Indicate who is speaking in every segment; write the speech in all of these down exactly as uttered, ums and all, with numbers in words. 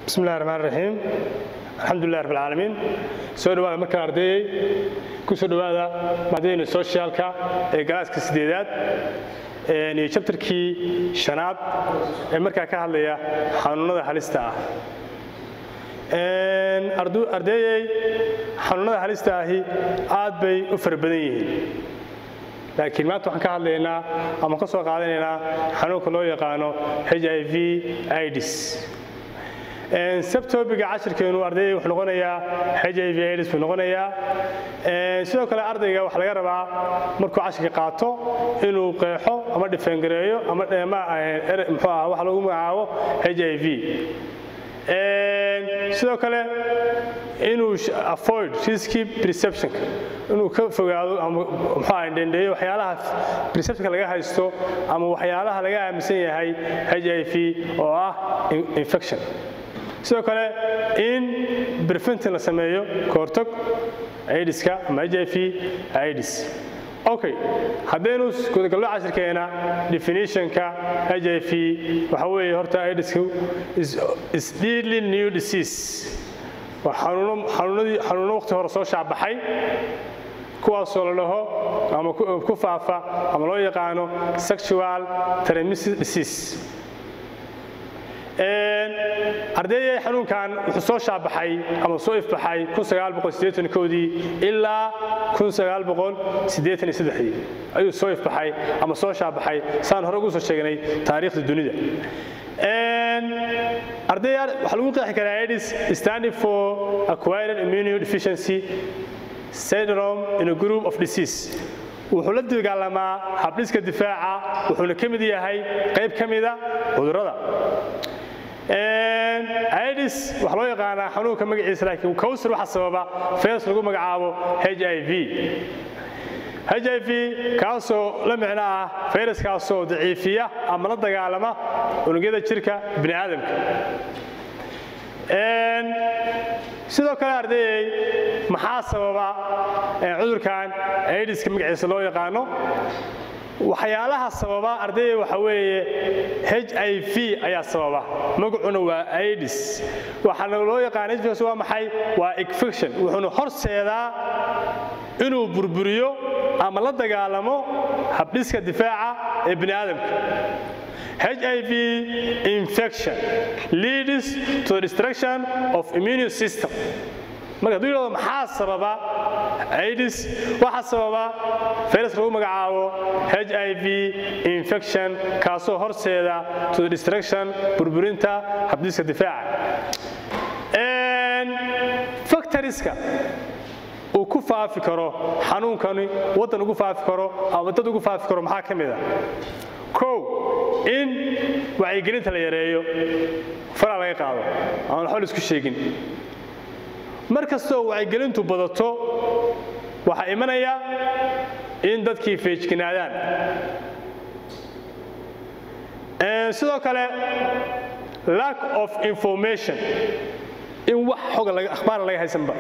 Speaker 1: بسم الله الرحمن الرحيم الحمد لله رب العالمين soo dhawaada marka ardayay ku soo dhawaada maadada socialka ee galaaska sideedaad ee iyo chapterkii shanaad ee markaa ka hadlaya xanuunada halista ah een ardu ardayay xanuunada halista ahi aad bay u farbadan yihiin laakiin maanta waxaan ka hadlaynaa ama ka soo qaadanaynaa xanuunka loo yaqaano H I V AIDS een subtopic cashirkeenu ardayda wuxuu noqonayaa H I V AIDS wuxuu noqonayaa een sidoo kale ardayga waxa laga rabaa markuu cashirka qaato inuu qeexo ama define gareeyo ama ma muxuu ah waxa lagu magacaabo H I V een sidoo kale inuu avoid risky perception inuu ka fogaado ama muxuu ah dhandeeyo waxyaalaha perception laga haysto ama waxyaalaha laga aaminsan yahay H I V oo ah infection sidoo kale in prevention la sameeyo koortag AIDS-ka ama H I V AIDS okay hadaynu isku galno cashirkeena definition-ka H I V waxa weeye horta AIDS-ku is is deadly new disease wa xanuuno xanuunadii xanuuno waqti hore soo shaabaxay kuwaas oo la dhaho ama ku faafa ama loo yaqaano sexual transmitted disease een ardayda xanuunkan wuxuu soo shaabaxay ama soo ifbaxay kun sagaal boqol siddeetan iyo kow ilaa kun sagaal boqol siddeetan iyo saddex ayuu soo ifbaxay ama soo shaabaxay saan hore ugu soo sheegnay taariikhda dunida een ardayda waxa lagu qeexi karaa AIDS standing for acquired immunodeficiency syndrome in a group of disease wuxuu la dagaalamaa habdhiska difaaca wuxuuna ka mid yahay qayb ka mid ah cudurrada een AIDS waxa loo yaqaanaa xanuunka magaciisa laakiin kawsar waxa sababa virus lagu magacaabo H I V H I V kaasoo la macno ah viruskaasoo daciifiya ama la dagaalama unugyada jirka bini'aadamka een sidoo kale ardayay maxaa sababa cudurkan AIDS-ka magaciisa loo yaqaano waxyaalaha sababa ardayda waxa weeye H I V ayaa sababa magacuna waa AIDS waxaana loo yaqaan H I V waa maxay waa infection wuxuuna horseedaa inuu burburiyo ama la dagaalamo habdhiska difaaca ee bini'aadamka H I V infection leads to the destruction of immune system marka duyada maxaa sababa AIDS waxa sababa virus lagu magacaabo H I V infection kaasoo horseeda to the destruction burburinta habdhiska difaaca een factorieska uu ku faafi karo xanuunkani wadan ugu faafi karo ama dad ugu faafi karo maxaa kamid ah kow in wacyigelinta la yareeyo fara laga qaado aan xol isku sheegin markastoo wacyigelintu badato waxa imanaya in dadkii feejignaadaan ee sidoo kale lack of information in wax xog laga akhbaar laga haysanba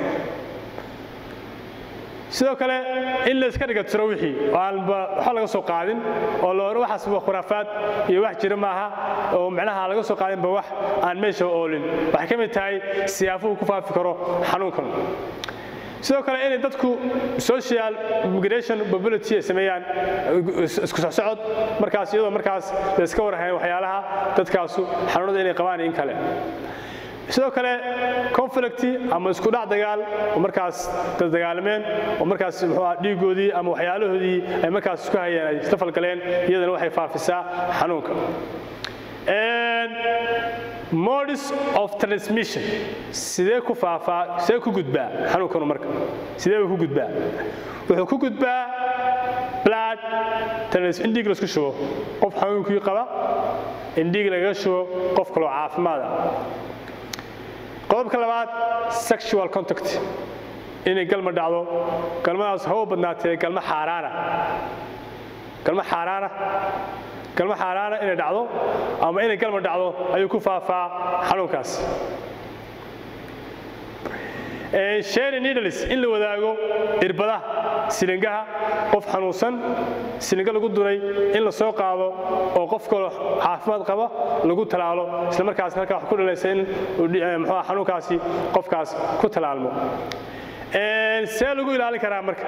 Speaker 1: sidoo kale in la iska dhigo tiro wixii aanba waxa laga soo qaadin oo loo waxaas waa khuraafaad iyo wax jira maaha oo macnaha laga soo qaadin ba wax aan meesha oolin waxa ka mid tahay siyaafuhu ku faafi karo xanuunkan sidoo kale in dadku social migration mobility sameeyaan isku socod markaas iyadoo markaas la iska warhayn waxyaalaha dadkaasu xanuunada inay qabaan in kale sidoo kale conflict ama isku dhac dagaal oo markaas dagaalmeen oo markaas wuxuu ah dhiigoodii ama waxyaalahoodii ay markaas isku hayeen ay istafal galeen iyadana waxay faafisaa xanuunka and modes of transmission sidee ku faafaa sidee ku gudbaa xanuunkan marka sidee ku gudbaa wuxuu ku gudbaa blood transmission indiig la isku shubo qof xanuunkii qaba indiig laga shubo qof kale oo caafimaad ah qodobka labaad sexual contact inay galma dhacdo galmadaas hawo badnaatay galma xaaraana galma xaaraana galma xaaraana inay dhacdo ama inay galma dhacdo ayuu ku faafaa xanuunkaas sharing needles in la wadaago irbadaha silingaha qof xanuunsan silinga lagu duray in la soo qaado oo qofka caafimaad qaba lagu talaalo isla markaas halka wax ku dhalaysa in muxuu xanuunkaasi qofkaas ku talaalmo ee see lagu ilaalin karaa marka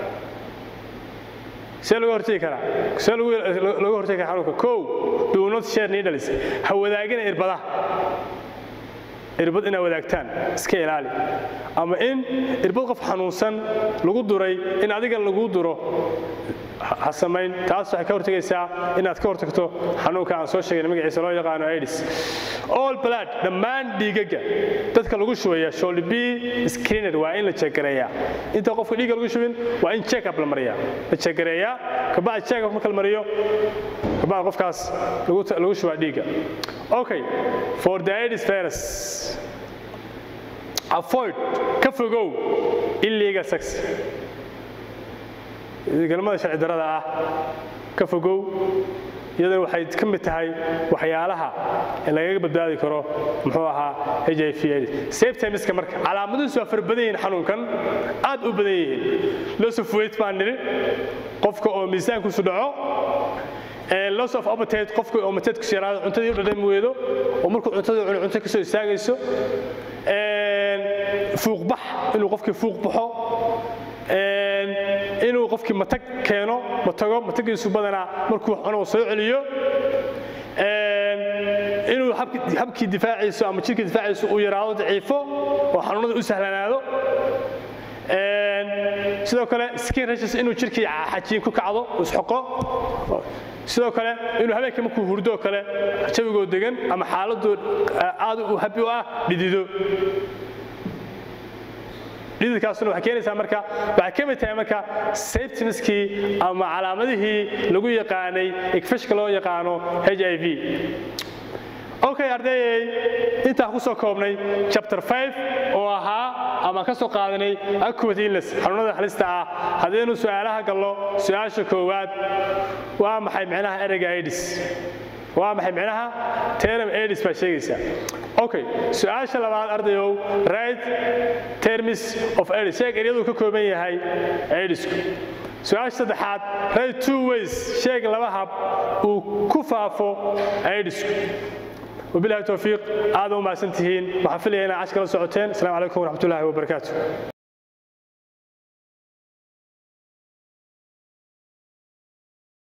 Speaker 1: see lagu hortagi karaa see lagu lagu hortagi karaa xanuunka kow do not share needles ha wadaagina irbadaha irbad ina wadaagtaan iska ilaali ama in irbad qof xanuunsan lagu duray in adiga lagu duro ha samayn taas waxay ka hortagaysaa inaad ka hortagto xanuunka aan soo sheegay magaciisa loo yaqaan AIDS all blood dhammaan dhiigaga dadka lagu shubaya should be screened waa in la check gareeyaa inta qofka dhiiga lagu shubin waa in check up la mariyaa la check gareeyaa ka bacdi check up marka la mariyo ka bacdi qofkaas lagu lagu shubaa dhiiga okay for the AIDS virus avoid ka fogow illegal sex galmada sharci darrada ah ka fogow iyadoo waxay ka mid tahay waxyaalaha ee laga badbaadi karo muxuu ahaa H I V AIDS symptomska marka calaamaduhu waa far badan yihiin xanuunkan aad u badan yihiin loss of weight baan niri qofka oo miisaankiisu dhaco ee loss of appetite qofka oo mateedku yaraado cuntadii u dhadhami weedo oo markuu cuntada cuno cunto ka soo istaagayso ee fuuq bax inuu qofkii fuuq baxo inuu qofkii matag keeno matago matagiisu badana markuu cuno soo celiyo inuu habkii difaaciisu ama jirka difaaciisu uu yaraado daciifo oo xanuunada u sahlanaado sidoo kale skin rashes inuu jirkii xajiin ku kacdo isxoqo sidoo kale inuu habeenkii markuu hurdo kale jawigoo degan ama xaaladdu aad u habi u ah dhidido lidkaasuna waxa keenaysa marka waxa ka mid tahay marka symptomskii ama calaamadihii lagu yaqaanay infection loo yaqaano H I V okay arday inta ku soo koobnay chapter five oo ahaa ama ka soo qaadanay acute illness xanuunada halista ah hadeenu su'aalaha gallo su'aasha koowaad waa maxay macnaha ereyga AIDS waa maxay macnaha term AIDS ba sheegaysa okay su'aasha labaad ardayow right terms of AIDS sheeg ereyadu ka kooban yahay AIDS su'aasha saddexaad right two ways sheeg laba hab uu ku faafo AIDS وبالله التوفيق هذا ما سنتهين وحفلي هنا عشرة ساعتين السلام عليكم ورحمة الله وبركاته